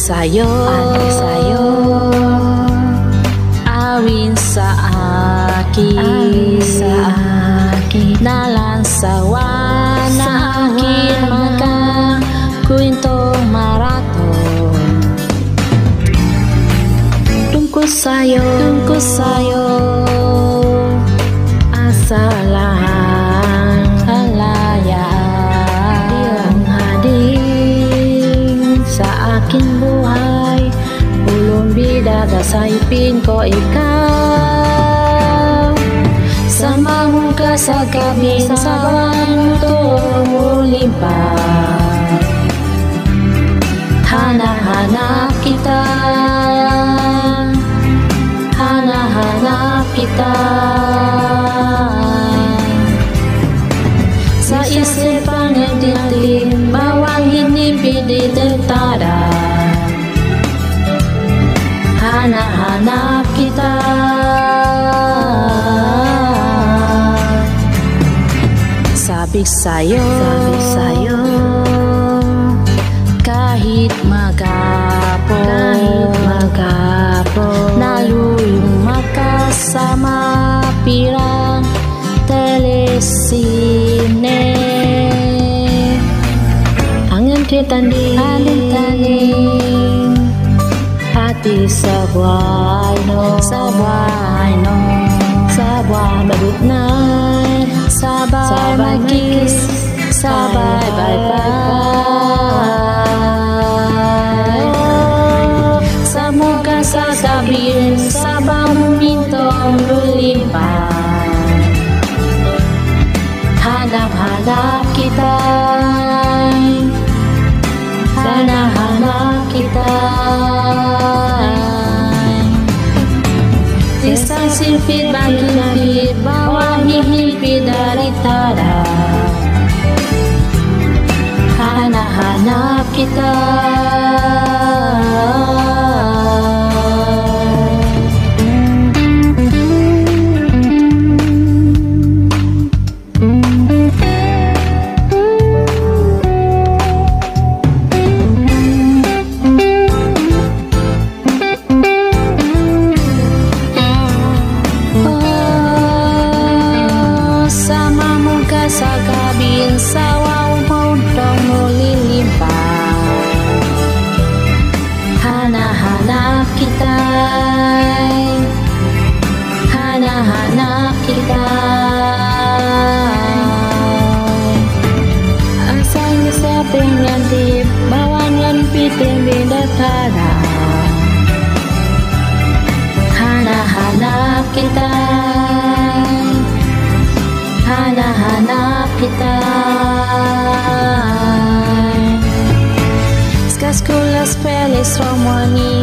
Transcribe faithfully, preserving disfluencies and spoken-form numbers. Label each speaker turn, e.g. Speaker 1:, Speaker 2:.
Speaker 1: sayo,
Speaker 2: Andre sayo,
Speaker 1: awin sa akin,
Speaker 2: awin sa akin,
Speaker 1: nalan sawan na akin maka kwentong maraton. Tungkol sayo, tungkol sayo, asalang halayan yang hadir sa aking buhay. Ulun bidada sa ipin ko ikaw, sama muka sa kabinsawan tumulimpah. Hanap-hanap kita, hanap-hanap kita, sa isip pangantintin bawang hinipi di tentada. Hanap-hanap kita, sabik sayo,
Speaker 2: sabik sayo,
Speaker 1: kahit magapo,
Speaker 2: kahit magapo,
Speaker 1: naluyong makasama pirang telesine. Angin titanding, angin tanding, hati sebuah no, sebuah no, sebuah badut nai, sabai magis, sabai bye bye. Semoga sasabihin sabang mintong lulimpah. Hanap-hanap kita, hanap-hanap kita, isang silpit bagi-bagi bawah hihipi dari tada. Hanap-hanap kita, sa kabin sawaw maudong mulilimpah. Hanap-hanap kita, hanap-hanap kita, asal siapa yang ngantip bawan lampit yang beda tada. Hanap-hanap kita, hanap-hanap kita, skas kulas pelis romani